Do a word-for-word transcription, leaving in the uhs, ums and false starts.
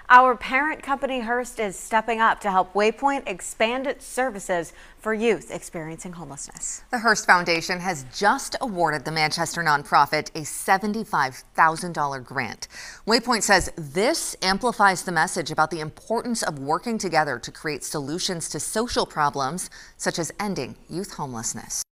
Our parent company Hearst is stepping up to help Waypoint expand its services for youth experiencing homelessness. The Hearst Foundation has just awarded the Manchester nonprofit a seventy-five thousand dollar grant. Waypoint says this amplifies the message about the importance of working together to create solutions to social problems such as ending youth homelessness.